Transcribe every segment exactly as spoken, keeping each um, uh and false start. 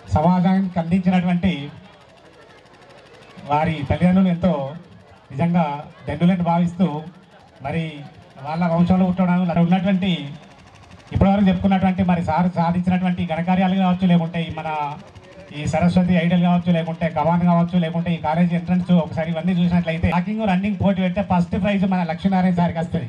సమాజానికి అందించినటువంటి వారి తల్లిదండ్రులు ఎంతో నిజంగా దండులను భావిస్తూ మరి వాళ్ళ వంశంలో పుట్టడం ఉన్నటువంటి ఇప్పటివరకు చెప్పుకున్నటువంటి మరి సార్ సాధించినటువంటి ఘనకార్యాలు కావచ్చు, లేకుంటే మన ఈ సరస్వతి ఐడల్ కావచ్చు, లేకుంటే కవాన్ కావచ్చు, లేకుంటే ఈ కాలేజీ ఎంట్రన్స్ ఒకసారి ఇవన్నీ చూసినట్లయితే వాకింగ్ రన్నింగ్ పోటీ పెడితే ఫస్ట్ ప్రైజ్ మన లక్ష్మీనారాయణ సార్కి వస్తుంది.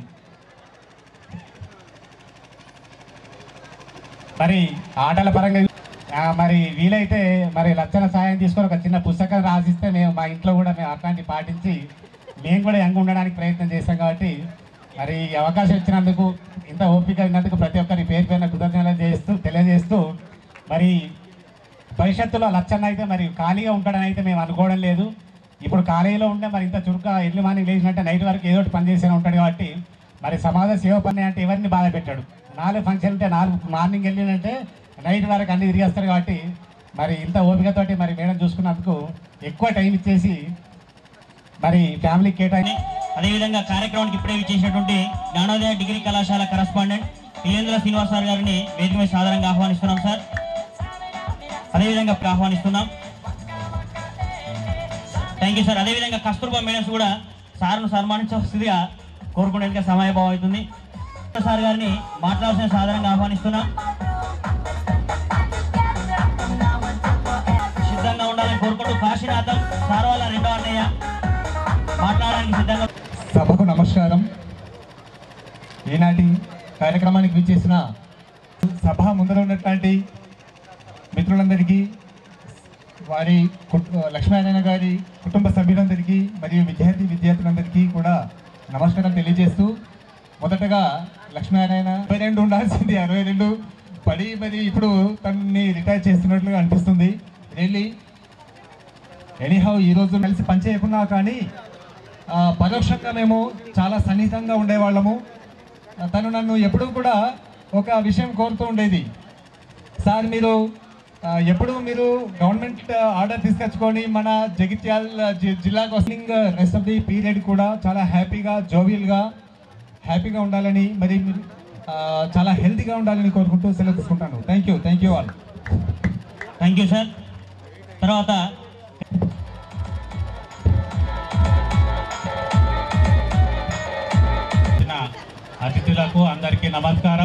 మరి ఆటల పరంగా మరి వీలైతే మరి లక్షల సాయం తీసుకొని ఒక చిన్న పుస్తకం రాసిస్తే మేము మా ఇంట్లో కూడా మేము అట్లాంటి పాటించి మేము కూడా యంగ్ ఉండడానికి ప్రయత్నం చేస్తాం. కాబట్టి మరి ఈ అవకాశం ఇచ్చినందుకు, ఇంత ఓపిక ఉన్నందుకు ప్రతి ఒక్కరి పేరు పైన కృతజ్ఞతలు చేస్తూ తెలియజేస్తూ మరి భవిష్యత్తులో లచ్చన్న అయితే మరి ఖాళీగా ఉంటాడని అయితే మేము అనుకోవడం లేదు. ఇప్పుడు కాలేజీలో ఉంటే మరి ఇంత చురుగ్గా ఎర్లీ మార్నింగ్ లేచినట్టే నైట్ వరకు ఏదో ఒకటి పని చేస్తూనే ఉంటాడు. కాబట్టి మరి సమాజ సేవ పని అంటే ఎవరిని బాధ పెట్టాడు. నాలుగు ఫంక్షన్ ఉంటే నాలుగు మార్నింగ్ వెళ్ళినంటే నైట్ వరకు అన్ని తిరిగేస్తారు. కాబట్టి మరి ఇంత ఓపికతోటి మరి మేడం చూసుకున్నందుకు ఎక్కువ టైం ఇచ్చేసి మరి ఫ్యామిలీ కేటాయి. అదేవిధంగా కార్యక్రమానికి ఇప్పుడే ఇచ్చేసినటువంటి జ్ఞానోదయ డిగ్రీ కళాశాల కరస్పాండెంట్ పిలేంద్ర శ్రీనివాస్ సార్ గారిని వేదిక మీద సాధారణంగా ఆహ్వానిస్తున్నాం సార్. అదేవిధంగా ఆహ్వానిస్తున్నాం. Thank you sir. అదేవిధంగా కస్తూర్బా మేడమ్స్ కూడా సార్ను సన్మానించవలసిందిగా కోరుకునేందుకు సమయభావం అవుతుంది. సార్ గారిని మాట్లాడాల్సిన సాధారణంగా ఆహ్వానిస్తున్నాం. సిద్ధంగా ఉండాలని కోరుకుంటూ కాశీనాథం సార్ వాళ్ళ రెండో అన్నయ్య మాట్లాడడానికి సిద్ధంగా. సభకు నమస్కారం. ఈనాటి కార్యక్రమానికి విచ్చేసిన సభ ముందర ఉన్నటువంటి మిత్రులందరికీ, వారి లక్ష్మీనారాయణ గారి కుటుంబ సభ్యులందరికీ మరియు విద్యార్థి విద్యార్థులందరికీ కూడా నమస్కారం తెలియజేస్తూ, మొదటగా లక్ష్మీనారాయణ అరవై రెండు ఉండాల్సింది అరవై రెండు పడి మరి ఇప్పుడు తనని రిటైర్ చేస్తున్నట్లుగా అనిపిస్తుంది. రియల్లీ ఎనీహౌ ఈరోజు కలిసి పనిచేయకున్నా కానీ పరోక్షంగా మేము చాలా సన్నిహితంగా ఉండేవాళ్ళము. తను నన్ను ఎప్పుడూ కూడా ఒక విషయం కోరుతూ ఉండేది, సార్ మీరు ఎప్పుడు మీరు గవర్నమెంట్ ఆర్డర్ తీసుకొచ్చుకొని మన జగిత్యాల జిల్లాకు వస్లింగ్ రెస్ట్ ఆఫ్ ది పీరియడ్ కూడా చాలా హ్యాపీగా జోవియల్గా హ్యాపీగా ఉండాలని, మరి మీరు చాలా హెల్తీగా ఉండాలని కోరుకుంటూ సెలవు తీసుకుంటాను. Thank you thank you all. Thank you sir. తర్వాత అతిథులకు అందరికీ నమస్కారం.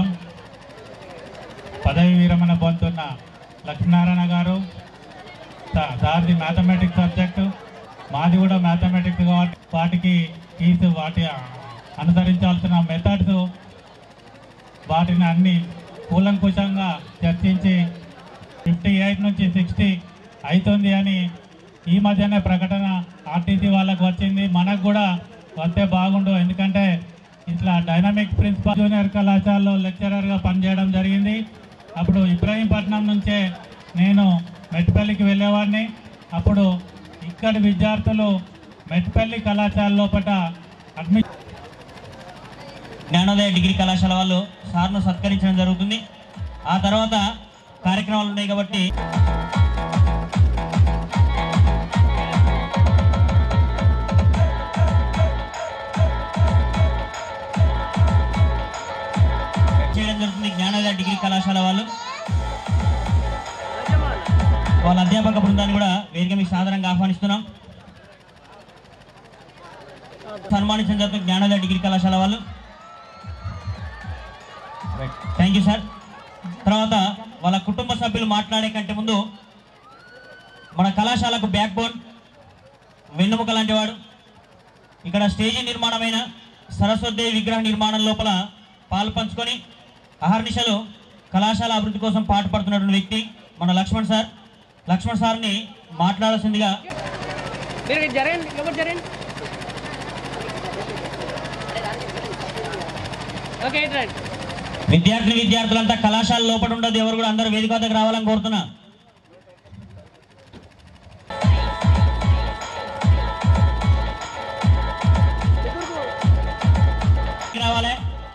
పదవి విరమణ పొందుతున్న లక్ష్మీనారాయణ గారు, సార్ది మ్యాథమెటిక్స్ సబ్జెక్టు, మాది కూడా మ్యాథమెటిక్స్ కాబట్టి వాటికి ఫీజు, వాటి అనుసరించాల్సిన మెథడ్స్, వాటిని అన్ని కూలంకుషంగా చర్చించి ఫిఫ్టీ ఎయిట్ నుంచి సిక్స్టీ అవుతుంది అని ఈ మధ్యనే ప్రకటన ఆర్టీసీ వాళ్ళకు వచ్చింది. మనకు కూడా వస్తే బాగుండు. ఎందుకంటే ఇట్లా డైనమిక్ ప్రిన్సిపల్ జూనియర్ కళాశాలలో లెక్చరర్గా పనిచేయడం జరిగింది. అప్పుడు ఇబ్రాహీంపట్నం నుంచే నేను మెట్పల్లికి వెళ్ళేవాడిని. అప్పుడు ఇక్కడి విద్యార్థులు మెట్పల్లి కళాశాల లోపల అడ్మిషన్ జ్ఞానోదయ డిగ్రీ కళాశాల వాళ్ళు సార్ను సత్కరించడం జరుగుతుంది. ఆ తర్వాత కార్యక్రమాలు ఉన్నాయి కాబట్టి చేయడం జరుగుతుంది. జ్ఞానోదయ డిగ్రీ కళాశాల వాళ్ళు వాళ్ళ అధ్యాపక బృందాన్ని కూడా వేదిక మీకు సాధారణంగా ఆహ్వానిస్తున్నాం. సన్మానించడం జరుగుతుంది జ్ఞానోదయ డిగ్రీ కళాశాల వాళ్ళు. Thank you sir. తర్వాత వాళ్ళ కుటుంబ సభ్యులు మాట్లాడే కంటే ముందు మన కళాశాలకు బ్యాక్ బోన్, వెన్నుముక లాంటి వాడు, ఇక్కడ స్టేజీ నిర్మాణమైన సరస్వతి విగ్రహ నిర్మాణం లోపల పాలు పంచుకొని అహర్నిశలు కళాశాల అభివృద్ధి కోసం పాటుపడుతున్నటువంటి వ్యక్తి మన లక్ష్మణ్ సార్. లక్ష్మణ్ సార్ని మాట్లాడాల్సిందిగా విద్యార్థిని విద్యార్థులంతా కళాశాల లోపల ఉండదు, ఎవరు కూడా అందరూ వేదిక వద్దకు రావాలని కోరుతున్నా. రావాలి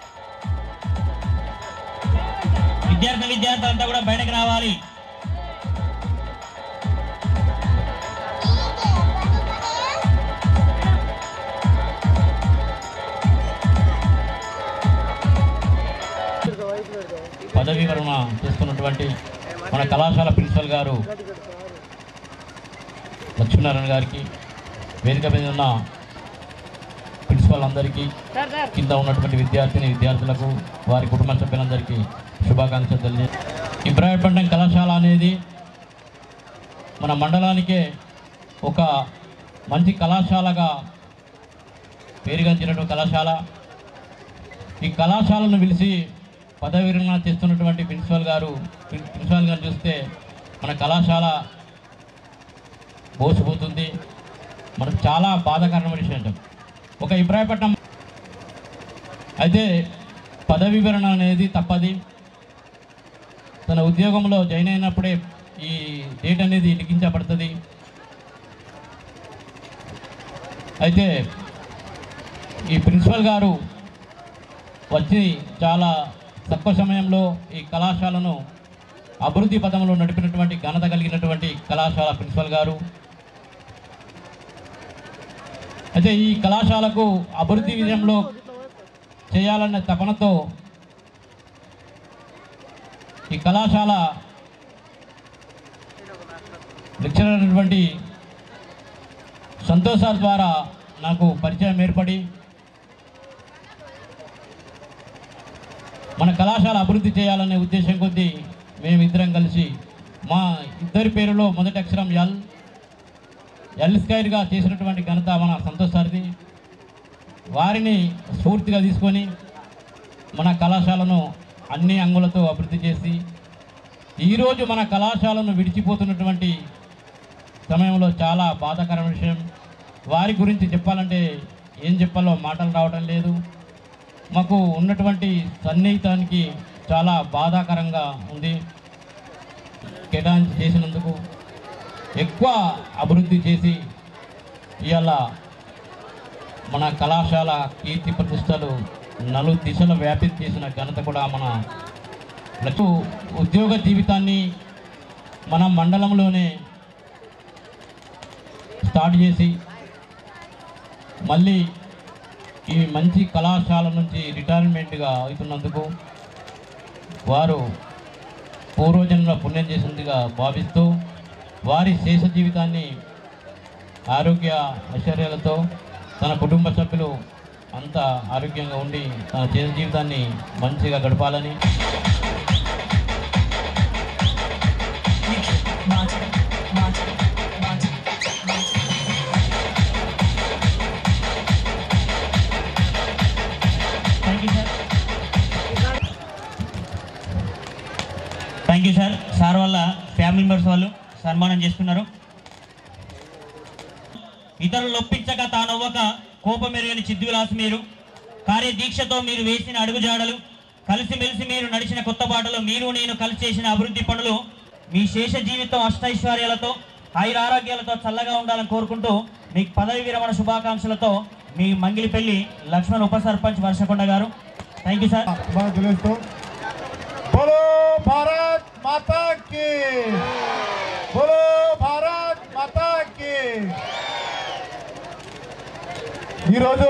విద్యార్థి విద్యార్థులంతా కూడా బయటకు రావాలి. పదవీ విరమణ తీసుకున్నటువంటి మన కళాశాల ప్రిన్సిపల్ గారు లక్ష్మీనారాయణ గారికి, వేదిక మీద ఉన్న ప్రిన్సిపల్ అందరికీ, కింద ఉన్నటువంటి విద్యార్థిని విద్యార్థులకు, వారి కుటుంబ సభ్యులందరికీ శుభాకాంక్షలు తెలియజే. ఇబ్రాహీంపట్నం కళాశాల అనేది మన మండలానికే ఒక మంచి కళాశాలగా పేరుగాంచినటువంటి కళాశాల. ఈ కళాశాలను పిలిచి పదవి విరమణ చేస్తున్నటువంటి ప్రిన్సిపల్ గారు ప్రిన్సిపల్ గారు చూస్తే మన కళాశాల బోసిపోతుంది. మనకు చాలా బాధాకరమైన విషయం. ఒక ఇబ్రాహీంపట్నం అయితే పదవి విరమణ అనేది తప్పది. తన ఉద్యోగంలో జాయిన్ అయినప్పుడే ఈ డేట్ అనేది లిఖించబడుతుంది. అయితే ఈ ప్రిన్సిపల్ గారు వచ్చి చాలా తక్కువ సమయంలో ఈ కళాశాలను అభివృద్ధి పథంలో నడిపినటువంటి ఘనత కలిగినటువంటి కళాశాల ప్రిన్సిపల్ గారు. అయితే ఈ కళాశాలకు అభివృద్ధి విజయంలో చేయాలనే తపనతో ఈ కళాశాల లెక్చరర్ అయినటువంటి సంతోష్ సార్ ద్వారా నాకు పరిచయం ఏర్పడి మన కళాశాల అభివృద్ధి చేయాలనే ఉద్దేశం కొద్దీ మేమిద్దరం కలిసి మా ఇద్దరి పేరులో మొదటి అక్షరం ఎల్ ఎల్ స్క్వేర్గా చేసినటువంటి ఘనత మన సంతోష్ సార్ది. వారిని స్ఫూర్తిగా తీసుకొని మన కళాశాలను అన్ని అంగులతో అభివృద్ధి చేసి ఈరోజు మన కళాశాలను విడిచిపోతున్నటువంటి సమయంలో చాలా బాధాకరమైన విషయం. వారి గురించి చెప్పాలంటే ఏం చెప్పాలో మాటలు రావడం లేదు. మాకు ఉన్నటువంటి సన్నిహితానికి చాలా బాధాకరంగా ఉంది. కేటాయించి చేసినందుకు ఎక్కువ అభివృద్ధి చేసి ఇవాళ మన కళాశాల కీర్తి ప్రతిష్టలు నలు దిశల వ్యాప్తి చేసిన ఘనత కూడా మన ఉద్యోగ జీవితాన్ని మన మండలంలోనే స్టార్ట్ చేసి మళ్ళీ ఈ మంచి కళాశాల నుంచి రిటైర్మెంట్గా అవుతున్నందుకు వారు పూర్వజన్మ పుణ్యం చేసిందిగా భావిస్తూ వారి శేష జీవితాన్ని ఆరోగ్య ఐశ్వర్యాలతో తన కుటుంబ సభ్యులు అంతా ఆరోగ్యంగా ఉండి తన శేష జీవితాన్ని మంచిగా గడపాలని థ్యాంక్ యూ సార్. సార్ వాళ్ళ ఫ్యామిలీ మెంబర్స్ వాళ్ళు సన్మానం చేస్తున్నారు. ఇతరులు ఒప్పించక తానవ్వక కోపమెరుగని చిద్దు విలాస్ మీరు, కార్యదీక్షతో మీరు వేసిన అడుగుజాడలు, కలిసిమెలిసి మీరు నడిచిన కొత్త బాటలు, మీరు నేను కలిసి చేసిన అభివృద్ధి పనులు మీ శేష జీవితం అష్టైశ్వర్యాలతో ఆయురారోగ్యాలతో చల్లగా ఉండాలని కోరుకుంటూ మీకు పదవి విరమణ శుభాకాంక్షలతో మీ మంగిలిపల్లి లక్ష్మణ్ ఉప సర్పంచ్ వర్షకొండ గారు. Thank you sir. बोलो भारत माता की, बोलो भारत माता की. ఈరోజు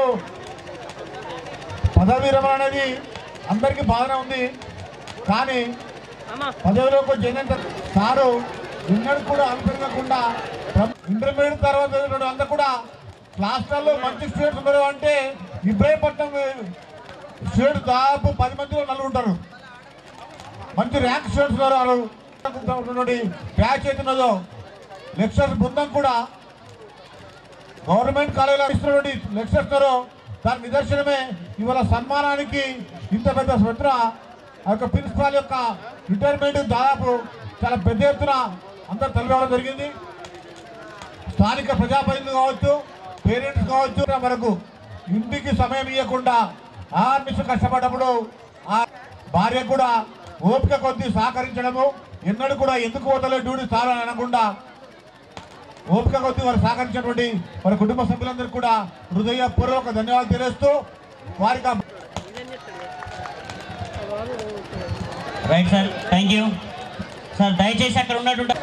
పదవి విరమణ అనేది అందరికీ బాగానే ఉంది. కానీ పదవిలోకి వచ్చినంత సారు ఎన్నడూ కూడా అనుపెరగకుండా ఇంటర్మీడియట్ తర్వాత అంతా కూడా క్లాస్లలో మంచి స్టూడెంట్స్ ఉన్నారు. అంటే ఇబ్రాహీంపట్నం స్టూడెంట్స్ దాదాపు పది మందిలో నలుగురు ఉంటారు. మంచి ర్యాంక్ స్టూడెంట్స్ ఉన్నారు. బ్యాచ్ అవుతున్నదో లెక్చరర్స్ బృందం కూడా గవర్నమెంట్ కాలేజీలో ఇస్తున్నటువంటి లెక్చరర్స్ ఉన్నారో దాని నిదర్శనమే ఇవాళ సన్మానానికి ఇంత పెద్ద శ్రద్ధ. ఆ యొక్క ప్రిన్సిపాల్ యొక్క రిటైర్మెంట్ దాదాపు చాలా పెద్ద ఎత్తున అందరూ తల్లివడం జరిగింది. స్థానిక ప్రజాప్రతినిధులు కావచ్చు, పేరెంట్స్ కావచ్చు, మనకు ఇంటికి సమయం ఇవ్వకుండా ఆ నిమిషం కష్టపడ్డప్పుడు ఆ భార్య కూడా ఓపిక కొద్ది సహకరించడము, ఎన్నడూ కూడా ఎందుకు పోతలే డ్యూటీ చాలా అనకుండా ఓపిక కొద్ది వారు సహకరించినటువంటి వారి కుటుంబ సభ్యులందరికీ కూడా హృదయపూర్వక ధన్యవాదాలు తెలియజేస్తూ వారికి right sir. Thank you sir. దయచేసి అక్కడ ఉన్నటువంటి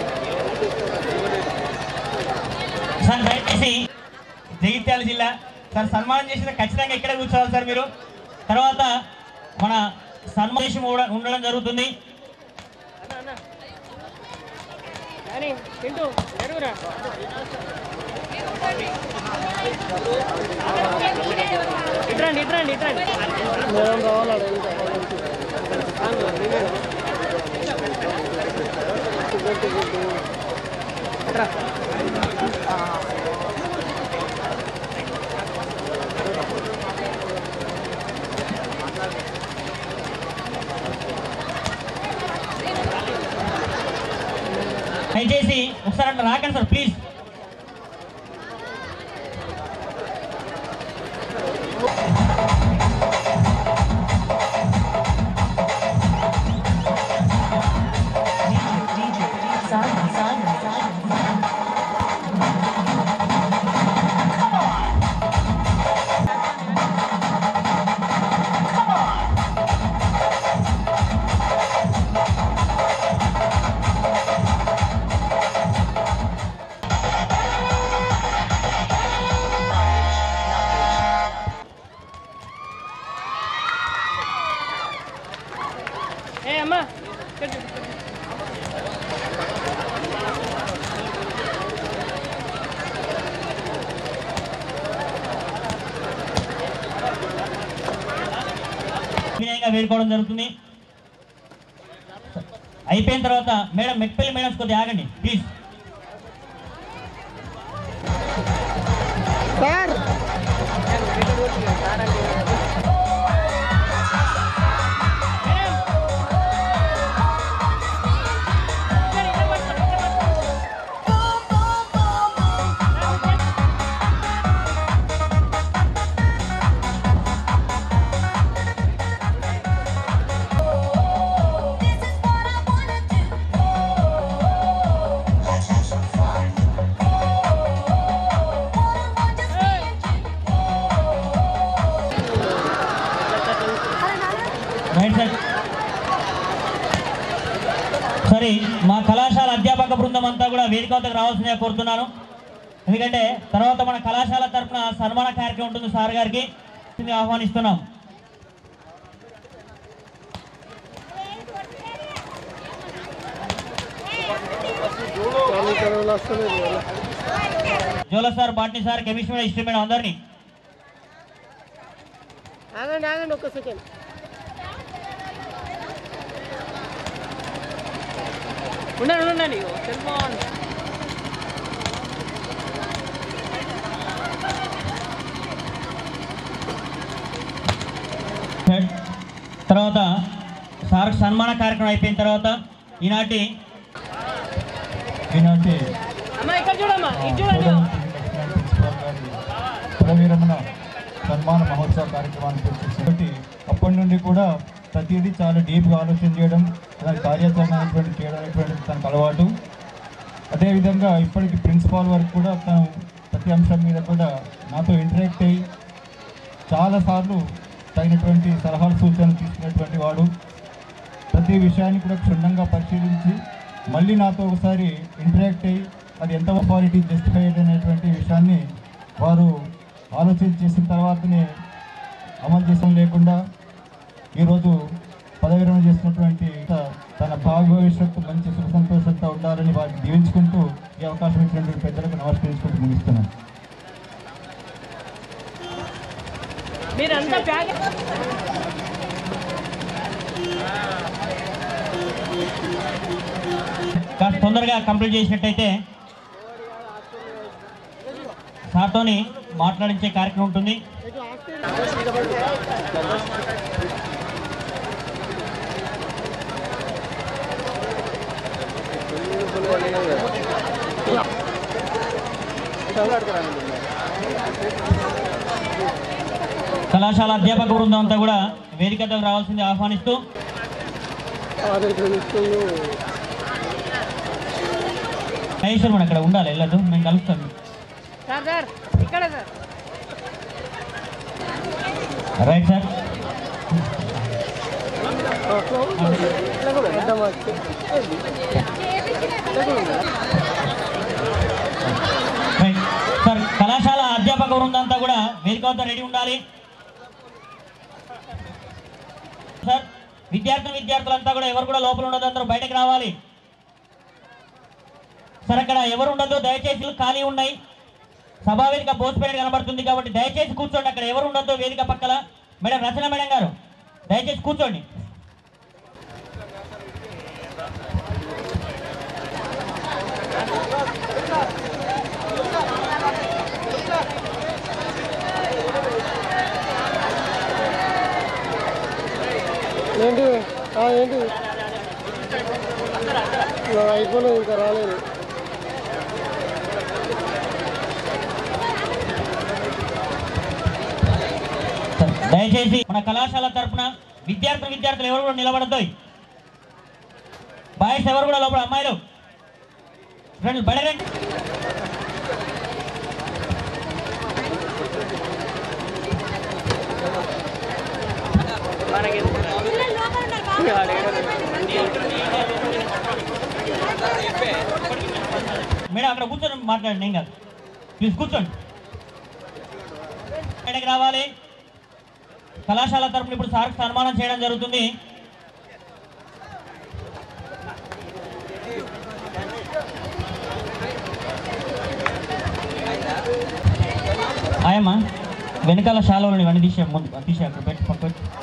సార్ దయచేసి జగిత్యాల జిల్లా సార్ సన్మానం చేసిన ఖచ్చితంగా ఇక్కడే కూర్చోవాలి సార్ మీరు. తర్వాత మన సన్మానం కూడా ఉండడం జరుగుతుంది. ఇట్రండి ఇట్రండి ఇట్రండి దయచేసి ఒకసారి అట్లా రాకండి సార్ ప్లీజ్. ఏ అమ్మా వినయంగా వేడుకోవడం జరుగుతుంది. అయిపోయిన తర్వాత మేడం మెట్పల్లి మేడం కొద్దిగా ఆగండి ప్లీజ్. Right sir. సరే మా కళాశాల అధ్యాపక బృందం అంతా కూడా వేదిక వద్దకు రావాల్సిందిగా కోరుతున్నాను. ఎందుకంటే తర్వాత మన కళాశాల తరఫున సన్మాన కార్యక్రమం ఉంటుంది. సార్ గారికి ఆహ్వానిస్తున్నాం. జోల sir, botany sir, chemistry history madam అందరినీ ఆగండి ఆగండి ఒక్క సెకండ్. ఉండండి ఉండండి సెల్ ఫోన్ తర్వాత సార్ సన్మాన కార్యక్రమం అయిపోయిన తర్వాత ఈనాటి ఈనాటి అమ్మా ఇక్కడ చూడమ్మా ఇది చూడండి. కులవీరమణ సన్మాన మహోత్సవ కార్యక్రమాన్ని పూర్తి అప్పటి నుండి కూడా ప్రతిదీ చాలా డీప్గా ఆలోచన చేయడం, దాని కార్యాచరణ అనేటువంటి చేయడం అనేటువంటి తనకు అలవాటు. అదేవిధంగా ఇప్పటికి ప్రిన్సిపాల్ వరకు కూడా తను ప్రతి అంశం మీద కూడా నాతో ఇంటరాక్ట్ అయ్యి చాలాసార్లు తగినటువంటి సలహాలు సూచనలు తీసుకునేటువంటి వాడు. ప్రతి విషయాన్ని కూడా క్షుణ్ణంగా పరిశీలించి మళ్ళీ నాతో ఒకసారి ఇంటరాక్ట్ అయ్యి అది ఎంత క్వాలిటీ జస్టిఫైడ్ అనేటువంటి విషయాన్ని వారు ఆలోచన చేసిన తర్వాతనే అమలు చేసం లేకుండా ఈరోజు పదవి విరమణ చేసినటువంటి తన భవిష్యత్తు మంచి సుఖ సంతోషంతో ఉండాలని వారిని దీవించుకుంటూ ఈ అవకాశం ఇచ్చినటువంటి పెద్దలకు నమస్కరించుకుంటూ ముగిస్తున్నాను. మీరంతా ప్యాక్ కాస్త తొందరగా కంప్లీట్ చేసినట్టయితే సార్తోని మాట్లాడించే కార్యక్రమం ఉంటుంది. కళాశాల అధ్యాపక బృందం అంతా కూడా వేదికకు రావాల్సింది ఆహ్వానిస్తూ మహేశ్వరం అక్కడ ఉండాలి, వెళ్ళదు, నేను కలుస్తాను. సార్ సార్ ఇక్కడ sir right sir. Right sir. కళాశాల అధ్యాపక బృందం అంతా కూడా కూడా వేదిక వద్ద రెడీ ఉండాలి సార్. విద్యార్థులు విద్యార్థులంతా కూడా ఎవరు కూడా లోపల ఉండదు, అందరూ బయటకు రావాలి సార్. అక్కడ ఎవరు ఉండదు, దయచేసి ఖాళీ ఉన్నాయి. సభా వేదిక బోసిపోయినట్టు కనబడుతుంది కాబట్టి దయచేసి కూర్చోండి. అక్కడ ఎవరు ఉండొద్దు వేదిక పక్కల. మేడం రచన మేడం గారు దయచేసి కూర్చోండి. ఏంటి ఏంటి అయిపోలేదు, ఇంకా రాలేదు. దయచేసి మన కళాశాల తరఫున విద్యార్థులు విద్యార్థులు ఎవరు కూడా నిలబడద్దు. బాయ్స్ ఎవరు కూడా లోపల, అమ్మాయిలు ఫ్రెండ్స్ బయటరండి. మేడం అక్కడ కూర్చొని మాట్లాడండి, ఏం కాదు, ప్లీజ్ కూర్చోండి. బయటకు రావాలి. కళాశాల తరపున ఇప్పుడు సార్కి సన్మానం చేయడం జరుగుతుంది. ఆయమ్మా వెనకాల శాలలో ఇవన్నీ తీసే ముందు తీసే అక్కడ పెట్టి పక్క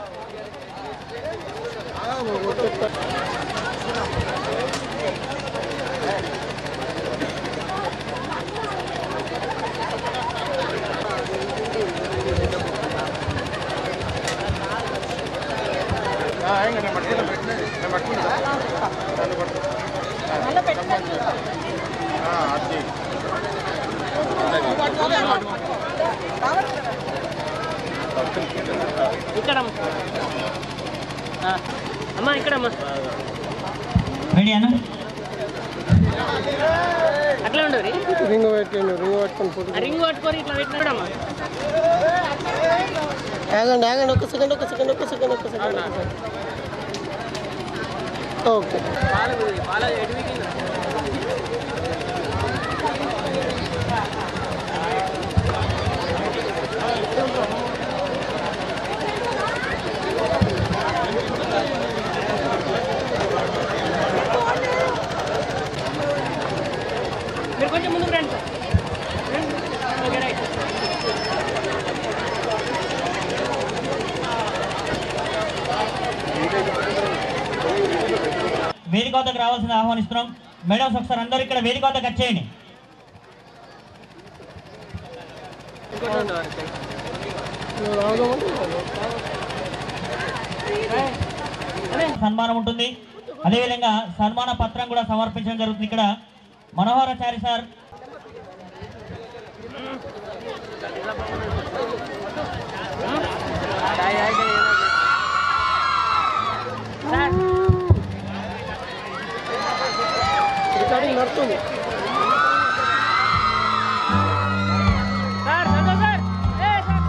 ఇక్కడ అమ్మా, ఇక్కడమ్మా రెడీ అన్న. అట్లా ఉండదు. రింగ్ పెట్టండి, రింగ్ పట్టుకొని రింగ్ పట్టుకొని ఇట్లా పెట్టినాడమ్మా. ఆగండి ఆగండి ఒక సెకండ్ ఒక సెకండ్ ఒక సెకండ్ ఒక సెకండ్ ఓకే. మీరు కొంచెం ముందుకు రండి సార్. Okay right. వేదిక వద్దకు రావాల్సింది ఆహ్వానిస్తున్నాం. మేడమ్స్ ఒకసారి అందరూ ఇక్కడ వేదిక వద్దకు వచ్చేయండి. సన్మానం ఉంటుంది. అదేవిధంగా సన్మాన పత్రం కూడా సమర్పించడం జరుగుతుంది. ఇక్కడ మనోహరాచారి సార్ రికార్డింగ్ నడుస్తుంది సార్. సంతోష్ సార్, ఏ సార్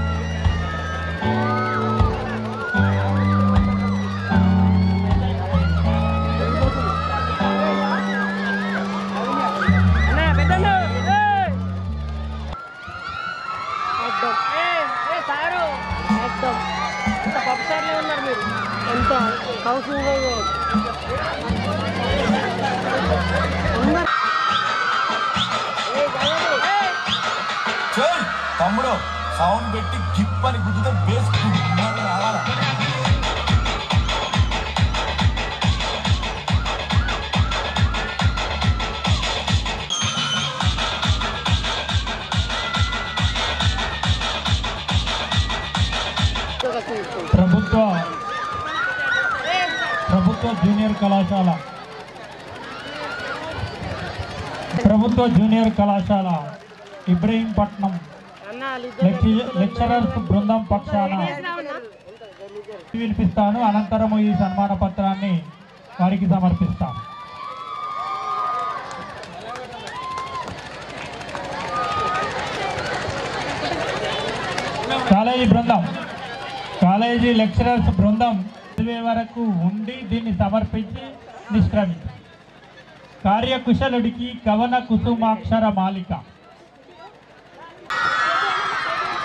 అన్నయ్య పెద్దలు సారు అర్థం ఎంత పప్పు సార్లే ఉన్నారు మీరు. ఎంత హౌసింగ్ తమ్ముడు సౌండ్ పెట్టి గిప్ అని గుద్దుతో బేస్ రావాలా. ప్రభుత్వ ప్రభుత్వ జూనియర్ కళాశాల ప్రభుత్వ జూనియర్ కళాశాల ఇబ్రహీంపట్నం లెక్చరర్స్ బృందం పక్షాన వినిపిస్తాను. అనంతరం ఈ సన్మాన పత్రాన్ని వారికి సమర్పిస్తాను. కాలేజీ బృందం కాలేజీ లెక్చరర్స్ బృందం చదివే వరకు ఉండి దీన్ని సమర్పించి నిష్క్రమించారు. కార్యకుశలుడికి కవన కుసుమాక్షర మాలిక.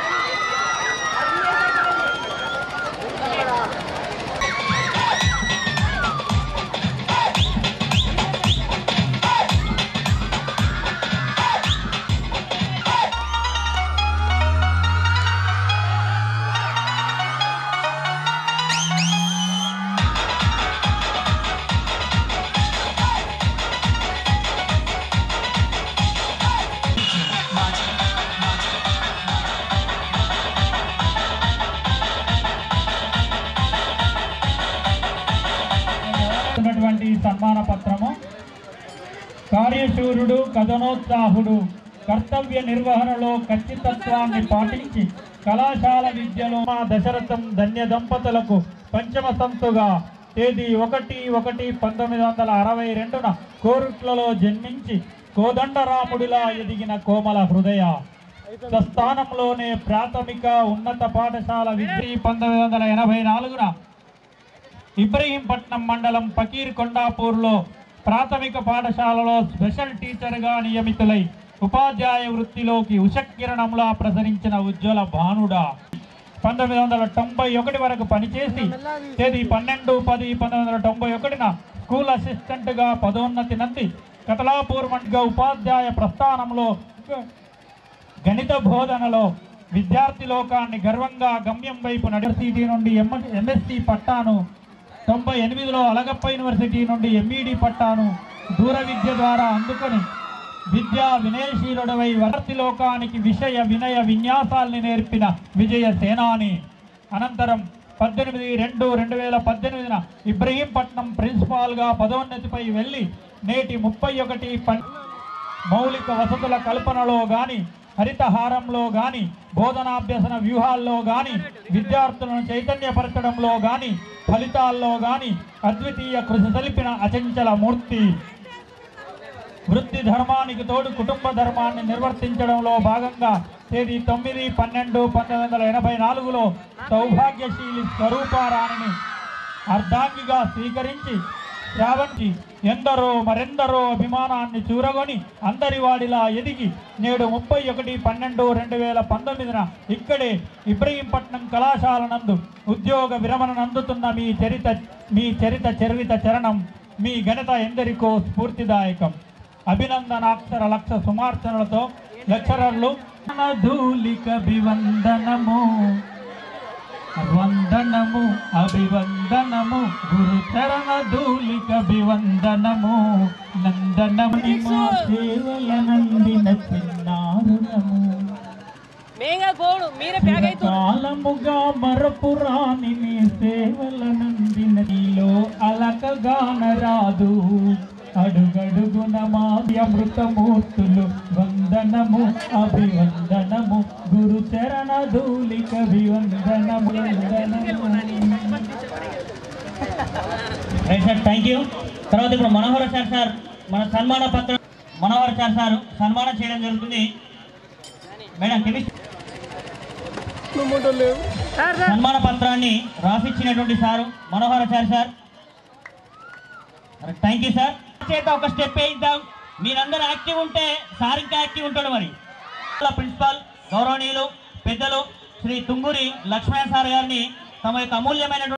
సన్మాన పత్రము. కార్యశూరుడు, కథనోత్సాహుడు, కర్తవ్య నిర్వహణలో ఖచ్చితత్వాన్ని పాటించి కళాశాల విద్యలో మా దశరథం ధన్య దంపతులకు పంచమ సంతుగా తేదీ ఒకటి ఒకటి పంతొమ్మిది వందల అరవై రెండున కోరుట్లలో జన్మించి కోదండరాముడిలా ఎదిగిన కోమల హృదయ స్వస్థానంలోనే ప్రాథమిక ఉన్నత పాఠశాల విద్య పంతొమ్మిది వందల ఎనభై నాలుగున ఇబ్రహీంపట్నం మండలం పకీర్ కొండాపూర్లో ప్రాథమిక పాఠశాలలో స్పెషల్ టీచర్గా నియమితులై ఉపాధ్యాయ వృత్తిలోకి ఉషకిరణంలా ప్రసరించిన ఉజ్వల భానుడా పంతొమ్మిది వందల తొంభై ఒకటి వరకు పనిచేసి తేదీ పన్నెండు పది పంతొమ్మిది వందల తొంభై ఒకటిన స్కూల్ అసిస్టెంట్గా పదోన్నతి నంది కతలాపూర్ మండగా ఉపాధ్యాయ ప్రస్థానంలో గణిత బోధనలో విద్యార్థి లోకాన్ని గర్వంగా గమ్యం వైపు యూనివర్సిటీ నుండి ఎం ఎంఎస్సి పట్టాను, తొంభై ఎనిమిదిలో అలగప్ప యూనివర్సిటీ నుండి ఎంఈడి పట్టాను దూర విద్య ద్వారా అందుకొని విద్యా వినయశీలుడవై విద్యార్థి లోకానికి విషయ వినయ విన్యాసాల్ని నేర్పిన విజయ సేనాని. అనంతరం పద్దెనిమిది రెండు రెండు వేల పద్దెనిమిదిన ఇబ్రహీంపట్నం ప్రిన్సిపాల్గా పదోన్నతిపై వెళ్ళి నేటి ముప్పై ఒకటి పన్ మౌలిక వసతుల కల్పనలో కానీ హరితహారంలో కానీ బోధనాభ్యసన వ్యూహాల్లో కానీ విద్యార్థులను చైతన్యపరచడంలో కానీ ఫలితాల్లో కానీ అద్వితీయ కృషి సలిపిన అచంచల మూర్తి. వృత్తి ధర్మానికి తోడు కుటుంబ ధర్మాన్ని నిర్వర్తించడంలో భాగంగా తేదీ తొమ్మిది పన్నెండు పంతొమ్మిది వందల ఎనభై నాలుగులో సౌభాగ్యశీలి స్వరూపారాణిని అర్ధాంగిగా స్వీకరించి శ్రావంతి ఎందరో మరెందరో అభిమానాన్ని చూరగొని అందరి వాడిలా ఎదిగి నేడు ముప్పై ఒకటి పన్నెండు రెండు వేల పంతొమ్మిదిన ఇక్కడే ఇబ్రహీంపట్నం కళాశాల నందు ఉద్యోగ విరమణ నందుతున్న మీ చరిత మీ చరిత చరిత చరణం మీ ఘనత ఎందరికో స్ఫూర్తిదాయకం. అభినందనాక్షర లక్ష సుమార్చనలతో లెక్చరర్లు ధూలిక అభివందనము వందనము అభివందనము గురు చరణ ధూలిక అభివందనము నందనము సేవల నందిన చిన్నారులము కాలముగా మరపురాని నీ సేవల నందిన నీలో అలకగానరాదు అడుగడుగున మాది అమృతమూర్తులు వందనము అభివందనము గురు చరణ ధూలిక అభివందనము. Thank you. తర్వాత ఇప్పుడు మనోహరాచార్ సార్ మన సన్మాన పత్రం మనోహరాచార్ సార్ సన్మానం చేయడం జరుగుతుంది. మేడం కెమిస్ట్రీ సన్మాన పత్రాన్ని రాసిచ్చినటువంటి sir Manoharachar sir. Thank you sir. చేత ఒక స్టెప్ వేయిద్దాం. మీరందరూ యాక్టివ్ ఉంటే సార్ ఇంకా యాక్టివ్ ఉంటాడు. మరి ప్రిన్సిపాల్ గౌరవనీయులు పెద్దలు శ్రీ తుంగూరి లక్ష్మణ సార్ గారిని తమ యొక్క అమూల్యమైన